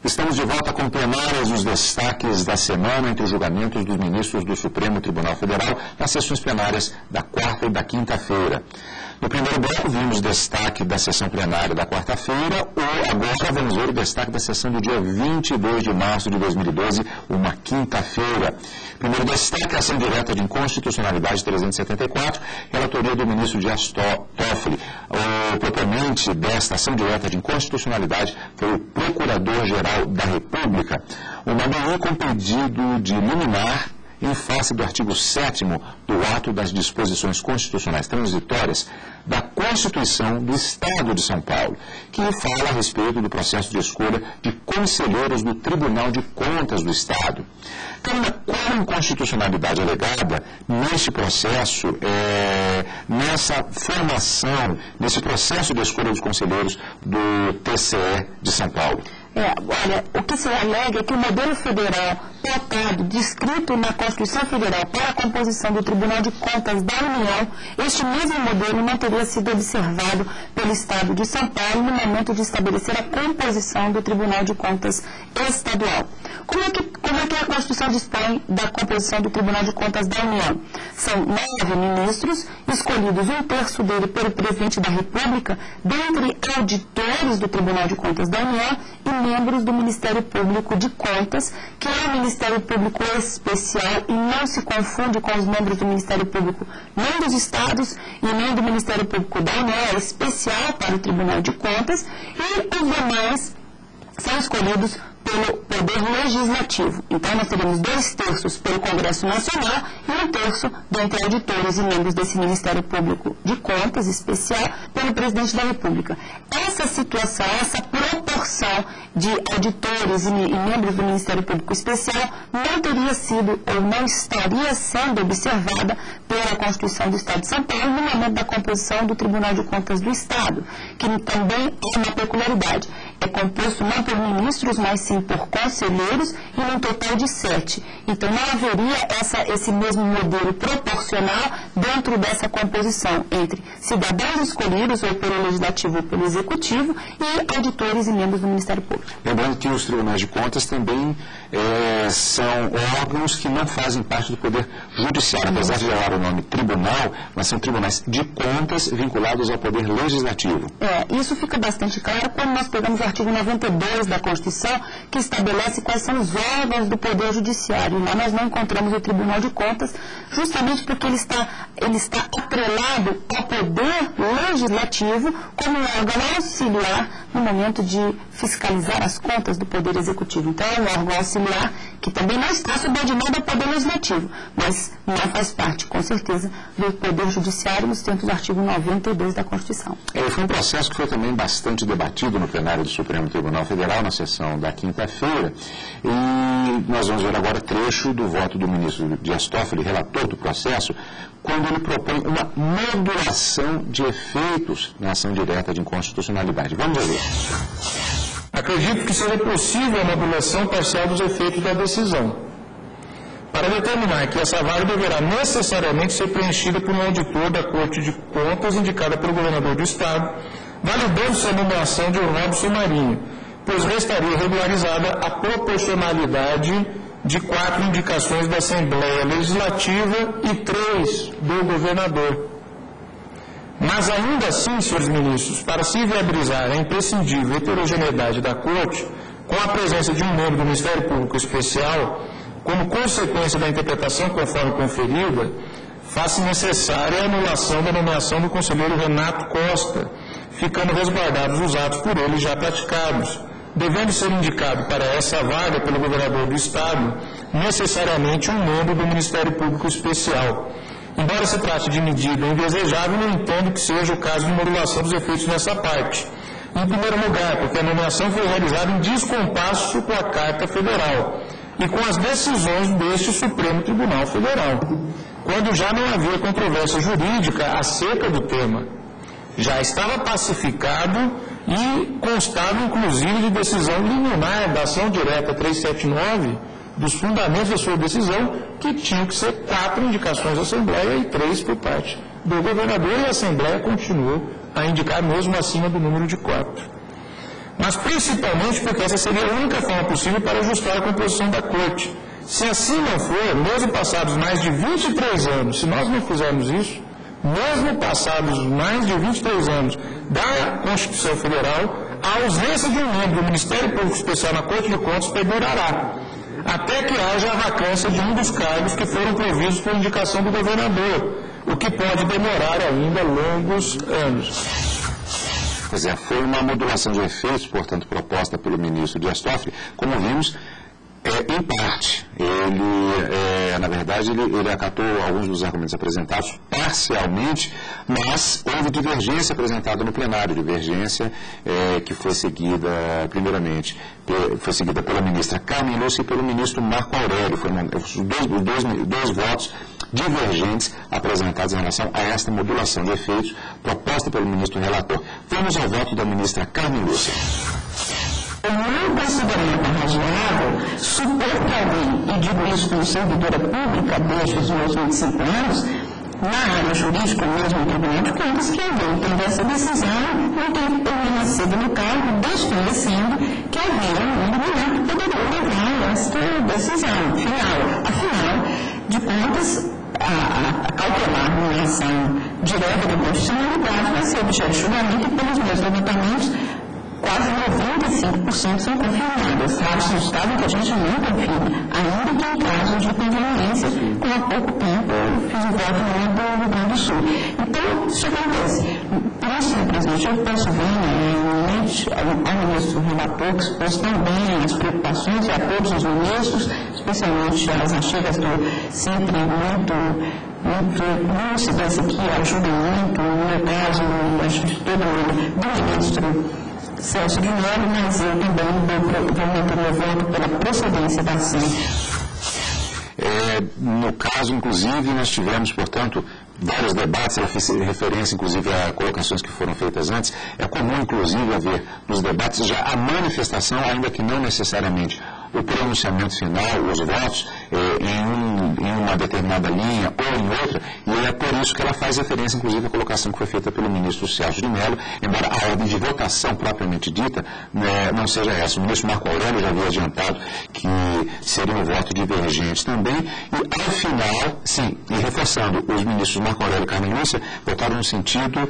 Estamos de volta com plenárias dos destaques da semana entre os julgamentos dos ministros do Supremo Tribunal Federal nas sessões plenárias da quarta e da quinta-feira. No primeiro bloco, vimos o destaque da sessão plenária da quarta-feira, ou agora vamos ver o destaque da sessão do dia 22 de março de 2012, uma quinta-feira. Primeiro destaque, a ação direta de inconstitucionalidade 374, relatoria do ministro Dias Toffoli. O proponente desta ação direta de inconstitucionalidade foi o Procurador-Geral da República. Uma ADI com pedido de liminar em face do artigo 7º do ato das disposições constitucionais transitórias da Constituição do Estado de São Paulo, que fala a respeito do processo de escolha de conselheiros do Tribunal de Contas do Estado. Carina, qual a inconstitucionalidade alegada neste processo, nessa formação, nesse processo de escolha dos conselheiros do TCE de São Paulo? Olha, o que se alega é que o modelo federal tratado, descrito na Constituição Federal para a composição do Tribunal de Contas da União, este mesmo modelo não teria sido observado pelo Estado de São Paulo no momento de estabelecer a composição do Tribunal de Contas Estadual. Como é que a Constituição dispõe da composição do Tribunal de Contas da União? São 9 ministros, escolhidos 1/3 dele pelo Presidente da República, dentre auditores do Tribunal de Contas da União e membros do Ministério Público de Contas, que é um Ministério Público especial e não se confunde com os membros do Ministério Público nem dos Estados e nem do Ministério Público da União, é especial para o Tribunal de Contas, e os demais são escolhidos pelo Poder Legislativo. Então, nós teremos 2/3 pelo Congresso Nacional e 1/3 dentre auditores e membros desse Ministério Público de Contas especial pelo Presidente da República. Essa situação, essa proporção de auditores e membros do Ministério Público Especial não teria sido ou não estaria sendo observada pela Constituição do Estado de São Paulo no momento da composição do Tribunal de Contas do Estado, que também é uma peculiaridade. É composto não por ministros, mas sim por conselheiros, e num total de 7. Então, não haveria esse mesmo modelo proporcional dentro dessa composição entre cidadãos escolhidos ou pelo Legislativo ou pelo Executivo e auditores e membros do Ministério Público. Lembrando que os tribunais de contas também são órgãos que não fazem parte do Poder Judiciário, apesar de levar o nome tribunal, mas são tribunais de contas vinculados ao Poder Legislativo. Isso fica bastante claro quando nós pegamos o artigo 92 da Constituição, que estabelece quais são os órgãos do Poder Judiciário. Lá nós não encontramos o Tribunal de Contas, justamente porque ele está atrelado ao Poder Legislativo como órgão auxiliar no momento de fiscalizar as contas do Poder Executivo. Então, é um órgão auxiliar que também não está subordinado ao Poder Legislativo, mas não faz parte, com certeza, do Poder Judiciário nos termos do artigo 92 da Constituição. Foi um processo que foi também bastante debatido no plenário do Supremo Tribunal Federal, na sessão da quinta-feira, e nós vamos ver agora trecho do voto do ministro Dias Toffoli, relator do processo, quando ele propõe uma modulação de efeitos na ação direta de inconstitucionalidade. Vamos ver. Acredito que seja possível a modulação parcial dos efeitos da decisão, para determinar que essa vaga deverá necessariamente ser preenchida por um auditor da Corte de Contas indicada pelo governador do Estado, validando-se a nomeação de Robson Marinho, pois restaria regularizada a proporcionalidade de 4 indicações da Assembleia Legislativa e 3 do governador. Mas ainda assim, senhores ministros, para se viabilizar a imprescindível heterogeneidade da Corte, com a presença de um membro do Ministério Público Especial, como consequência da interpretação conforme conferida, faz-se necessária a anulação da nomeação do conselheiro Renato Costa, ficando resguardados os atos por ele já praticados, devendo ser indicado para essa vaga pelo governador do Estado, necessariamente um membro do Ministério Público Especial. Embora se trate de medida indesejável, não entendo que seja o caso de modulação dos efeitos nessa parte. Em primeiro lugar, porque a nomeação foi realizada em descompasso com a Carta Federal e com as decisões deste Supremo Tribunal Federal, quando já não havia controvérsia jurídica acerca do tema. Já estava pacificado e constava, inclusive, de decisão liminar da ação direta 379, dos fundamentos da sua decisão, que tinham que ser 4 indicações da Assembleia e 3 por parte do governador, e a Assembleia continuou a indicar mesmo acima do número de 4. mas principalmente porque essa seria a única forma possível para ajustar a composição da Corte. Se assim não for, mesmo passados mais de 23 anos, se nós não fizermos isso, mesmo passados mais de 23 anos da Constituição Federal, a ausência de um membro do Ministério Público Especial na Corte de Contas perdurará, até que haja a vacância de um dos cargos que foram provistos por indicação do governador, o que pode demorar ainda longos anos. Pois é, foi uma modulação de efeitos, portanto, proposta pelo ministro Dias Toffoli, como vimos, em parte. Ele, na verdade, ele acatou alguns dos argumentos apresentados parcialmente, mas houve divergência apresentada no plenário, divergência que foi seguida, primeiramente, foi seguida pela ministra Carmen Lúcia e pelo ministro Marco Aurélio. Foram dois votos divergentes apresentados em relação a esta modulação de efeitos proposta pelo ministro relator. Vamos ao voto da ministra Carmen Lúcia. Eu não considerando razoável supor que alguém, e digo isso como servidora pública desde os meus 25 anos, na área jurídica, mesmo no Tribunal de Contas, que alguém tendo essa decisão não tem que permanecer no cargo, desconhecendo que havia um tribunal que poderia levar esta decisão final. Afinal de contas, a cautelar em relação direta da constitucionalidade vai ser objeto de julgamento e pelos meus levantamentos quase 95% são confirmadas. Raros são os estados que a gente não confirma, ainda que em casos de conveniência, como há pouco tempo eu fiz o voto do Rio Grande do Sul. Então, isso acontece. Por isso, presidente, eu posso ver, ao ministro relator, que expôs também as preocupações e a todos os ministros, especialmente as antigas do sempre muito lúcidas aqui, ajudam muito, no meu caso, acho que todo mundo, do ministro Celso de Mello, mas eu também vou manter meu voto pela procedência da ação. No caso, inclusive, nós tivemos, portanto, vários debates, ela fez referência, inclusive, a colocações que foram feitas antes. É comum, inclusive, haver nos debates já a manifestação, ainda que não necessariamente o pronunciamento final, os votos, em uma determinada linha ou em outra, e é por isso que ela faz referência, inclusive, à colocação que foi feita pelo ministro Celso de Mello, embora a ordem de votação propriamente dita não seja essa. O ministro Marco Aurélio já havia adiantado que seria um voto divergente também, e ao final, sim, e reforçando, os ministros Marco Aurélio e Carmen Lúcia votaram no sentido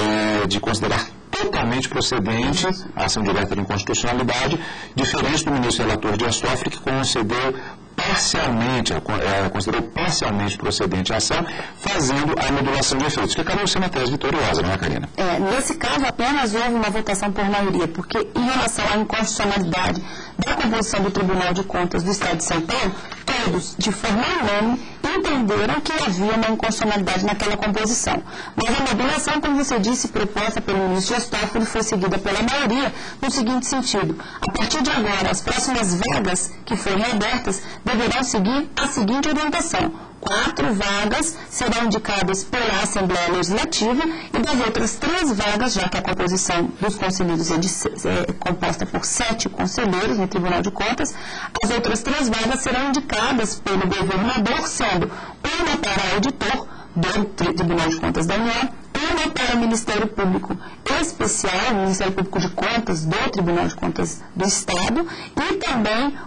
de considerar totalmente procedente a ação direta de inconstitucionalidade, diferente do ministro relator Dias Toffoli, que concedeu parcialmente, considerou parcialmente procedente a ação, fazendo a modulação de efeitos, que acabou sendo a tese vitoriosa, não é, Karina? Nesse caso, apenas houve uma votação por maioria, porque em relação à inconstitucionalidade da composição do Tribunal de Contas do Estado de São Paulo, todos, de forma unânime, entenderam que havia uma inconstitucionalidade naquela composição. Mas a modulação, como você disse, proposta pelo ministro Dias Toffoli, foi seguida pela maioria no seguinte sentido: a partir de agora, as próximas vagas que forem abertas deverão seguir a seguinte orientação: 4 vagas serão indicadas pela Assembleia Legislativa e das outras 3 vagas, já que a composição dos conselheiros é composta por 7 conselheiros no Tribunal de Contas, as outras 3 vagas serão indicadas pelo governador, sendo uma para auditor do Tribunal de Contas da União, uma para o Ministério Público Especial, o Ministério Público de Contas do Tribunal de Contas do Estado, e também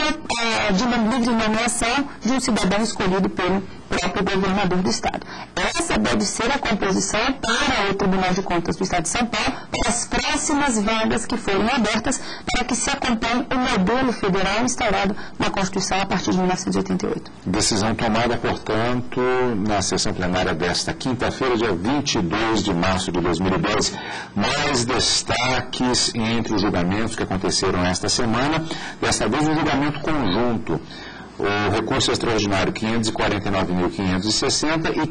uma de uma livre nomeação de um cidadão escolhido pelo próprio governador do Estado. Essa deve ser a composição para o Tribunal de Contas do Estado de São Paulo, para as próximas vagas que forem abertas, para que se acompanhe o modelo federal instaurado na Constituição a partir de 1988. Decisão tomada, portanto, na sessão plenária desta quinta-feira, dia 22 de março de 2010. Mais destaques entre os julgamentos que aconteceram esta semana, desta vez um julgamento conjunto. O recurso extraordinário 549.560 e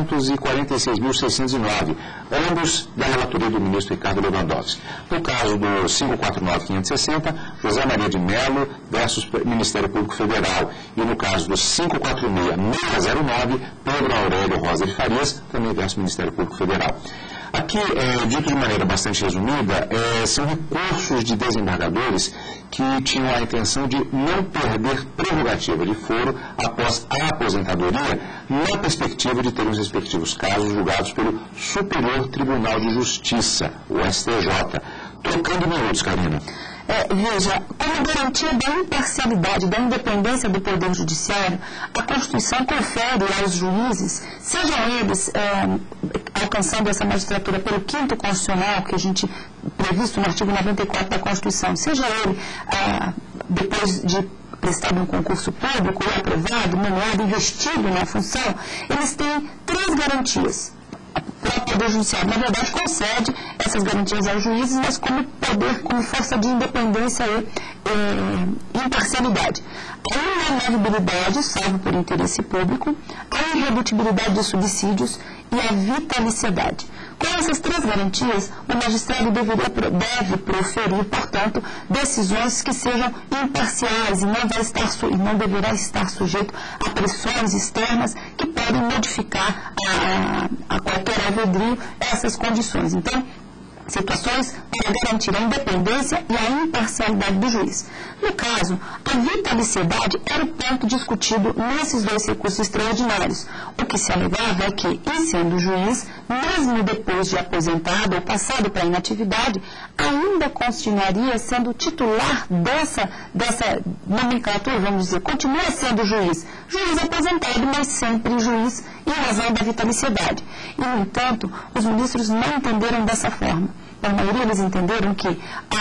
546.609, ambos da relatoria do ministro Ricardo Lewandowski. No caso do 549.560, José Maria de Mello versus Ministério Público Federal. E no caso do 546.609, Pedro Aurélio Rosa de Farias, também versus Ministério Público Federal. Aqui, dito de maneira bastante resumida, são recursos de desembargadores que tinham a intenção de não perder prerrogativa de foro após a aposentadoria, na perspectiva de ter os respectivos casos julgados pelo Superior Tribunal de Justiça, o STJ. Trocando minutos, Karina. Veja, como garantia da imparcialidade, da independência do Poder Judiciário, a Constituição confere aos juízes, sejam eles alcançando essa magistratura pelo 5º Constitucional, que a gente previsto no artigo 94 da Constituição, seja ele depois de prestado um concurso público, ou aprovado, nomeado, investido na função, eles têm 3 garantias. O Poder Judiciário, na verdade, concede essas garantias aos juízes, mas como poder, como força de independência e imparcialidade. A inamovibilidade, salvo por interesse público, a irredutibilidade de subsídios e a vitaliciedade. Com essas 3 garantias, o magistrado deve proferir, portanto, decisões que sejam imparciais e não deverá estar sujeito a pressões externas que podem modificar a qualquer alvedrio essas condições. Então, situações para garantir a independência e a imparcialidade do juiz. No caso, a vitaliciedade era o ponto discutido nesses 2 recursos extraordinários. O que se alegava é que, em sendo juiz, mesmo depois de aposentado ou passado para a inatividade, ainda continuaria sendo titular dessa nomenclatura, vamos dizer, continua sendo juiz aposentado, mas sempre juiz em razão da vitaliciedade. E, no entanto, os ministros não entenderam dessa forma. A maioria eles entenderam que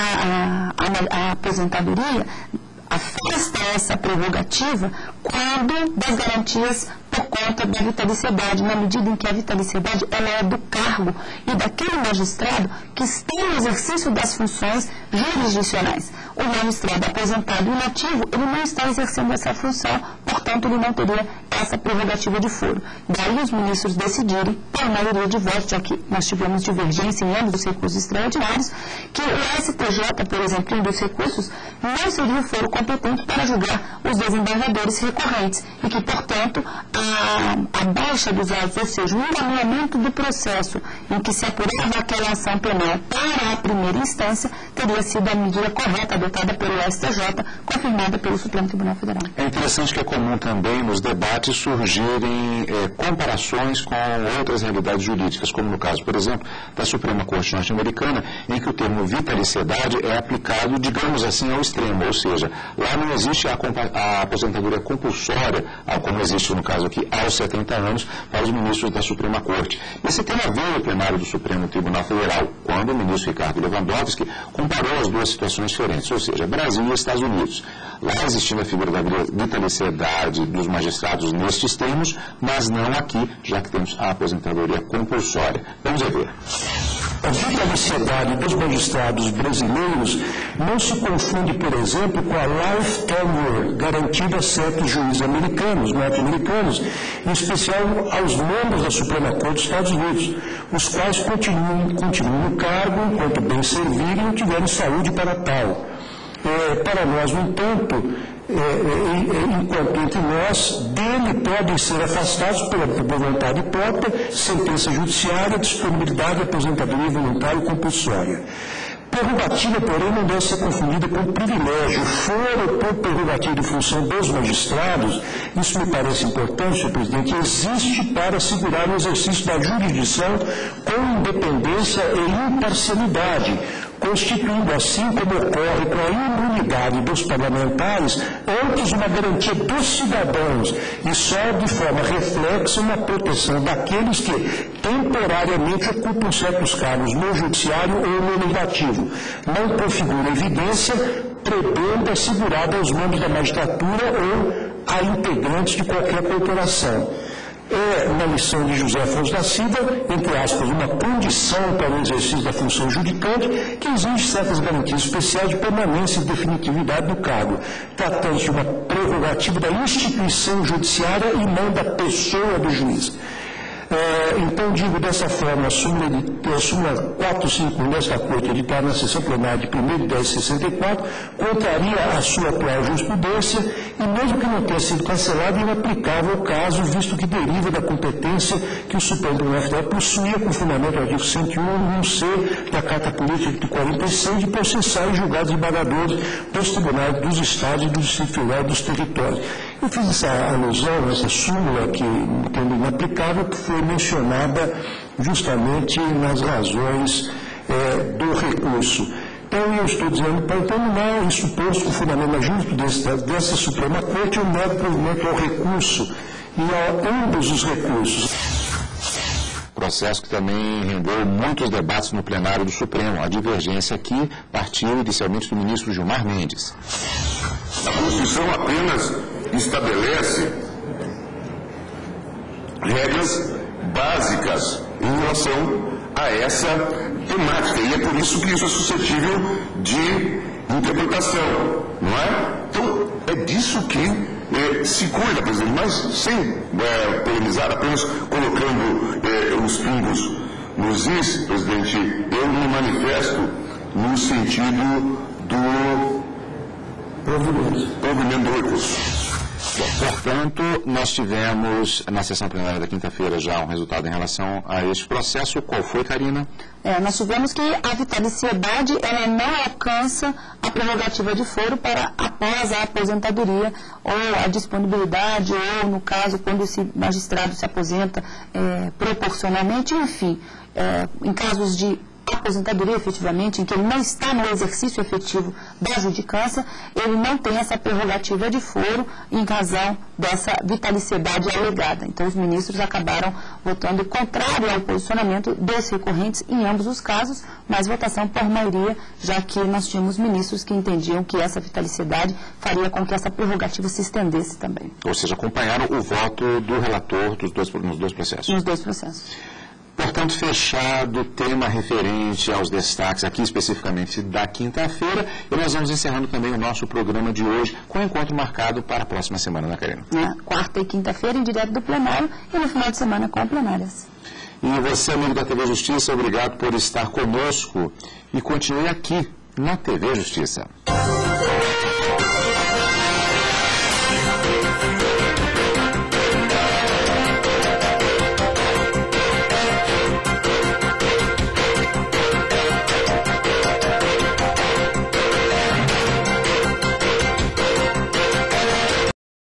a aposentadoria afasta essa prerrogativa quando das garantias por conta da vitaliciedade, na medida em que a vitaliciedade ela é do cargo e daquele magistrado que está no exercício das funções jurisdicionais. O magistrado aposentado e inativo, ele não está exercendo essa função, portanto, ele não teria essa prerrogativa de foro. Daí os ministros decidirem, por maioria de votos, já que nós tivemos divergência em ambos os recursos extraordinários, que o STJ, por exemplo, em um dos recursos, não seria o foro competente para julgar os desembargadores recorrentes e que, portanto, a baixa dos autos, ou seja, o encaminhamento do processo em que se apurava aquela ação penal para a primeira instância, teria sido a medida correta adotada pelo STJ, confirmada pelo Supremo Tribunal Federal. É interessante que é comum também nos debates surgirem comparações com outras realidades jurídicas, como no caso, por exemplo, da Suprema Corte Norte-Americana, em que o termo vitaliciedade é aplicado, digamos assim, ao extremo, ou seja, lá não existe a aposentadoria compulsória, como existe no caso aqui, aos 70 anos, para os ministros da Suprema Corte. Esse tema veio ao plenário do Supremo Tribunal Federal, quando o ministro Ricardo Lewandowski comparou as 2 situações diferentes, ou seja, Brasil e Estados Unidos. Lá existindo a figura da vitaliciedade dos magistrados nestes termos, mas não aqui, já que temos a aposentadoria compulsória. Vamos ver. A vitaliciedade dos magistrados brasileiros não se confunde, por exemplo, com a life tenure garantida a certos juízes americanos, norte-americanos, em especial aos membros da Suprema Corte dos Estados Unidos, os quais continuam no cargo enquanto bem servirem e tiverem saúde para tal. Para nós, no entanto, enquanto entre nós, dele podem ser afastados por vontade própria, sentença judiciária, disponibilidade de aposentadoria voluntária e compulsória. Prerrogativa, porém, não deve ser confundida com privilégio. Foro por prerrogativa de função dos magistrados, isso me parece importante, senhor presidente, existe para assegurar o exercício da jurisdição com independência e imparcialidade, constituindo assim, como ocorre com a imunidade dos parlamentares, antes uma garantia dos cidadãos e só de forma reflexa uma proteção daqueles que temporariamente ocupam certos cargos no judiciário ou no legislativo. Não configura evidência, prebendo assegurada aos membros da magistratura ou a integrantes de qualquer corporação. Na lição de José Afonso da Silva, entre aspas, uma condição para o exercício da função judicante que exige certas garantias especiais de permanência e definitividade do cargo, tratando-se de uma prerrogativa da instituição judiciária e não da pessoa do juiz. Então, digo dessa forma, a súmula 451 desta Corte, editada na sessão plenária de 1º de 10 de 64, contraria a sua atual jurisprudência e, mesmo que não tenha sido cancelada, é inaplicável ao caso, visto que deriva da competência que o Supremo Tribunal Federal possuía com fundamento no artigo 101(1)(c) da Carta Política de 46 de processar e julgar desembargadores dos tribunais dos Estados e do Distrito Federal dos territórios. Eu fiz essa alusão, essa súmula que entendo inaplicável, que foi mencionada justamente nas razões do recurso. Então, eu estou dizendo, para terminar, isso posto, o fundamento justo dessa Suprema Corte, o meu provimento ao recurso e a ambos os recursos. Processo que também rendeu muitos debates no plenário do Supremo. A divergência aqui partiu inicialmente do ministro Gilmar Mendes. A Constituição apenas estabelece regras básicas em relação a essa temática, e é por isso que isso é suscetível de interpretação, não é? Então, é disso que se cuida, presidente, mas sem polemizar, apenas colocando os pingos nos is, presidente, eu me manifesto no sentido do provimento do recurso. Bom, portanto, nós tivemos na sessão plenária da quinta-feira já um resultado em relação a este processo. Qual foi, Karina? Nós tivemos que a vitaliciedade ela não alcança a prerrogativa de foro para após a aposentadoria ou a disponibilidade ou, no caso, quando esse magistrado se aposenta proporcionalmente, enfim, em casos de aposentadoria efetivamente, em que ele não está no exercício efetivo da judicância, ele não tem essa prerrogativa de foro em razão dessa vitaliciedade alegada. Então, os ministros acabaram votando contrário ao posicionamento dos recorrentes em ambos os casos, mas votação por maioria, já que nós tínhamos ministros que entendiam que essa vitaliciedade faria com que essa prerrogativa se estendesse também. Ou seja, acompanharam o voto do relator nos dois processos. Nos dois processos. Portanto, fechado o tema referente aos destaques, aqui especificamente da quinta-feira, e nós vamos encerrando também o nosso programa de hoje, com o encontro marcado para a próxima semana, né, Karina? Quarta e quinta-feira, em direto do plenário, e no final de semana com plenárias. E você, amigo da TV Justiça, obrigado por estar conosco e continue aqui na TV Justiça.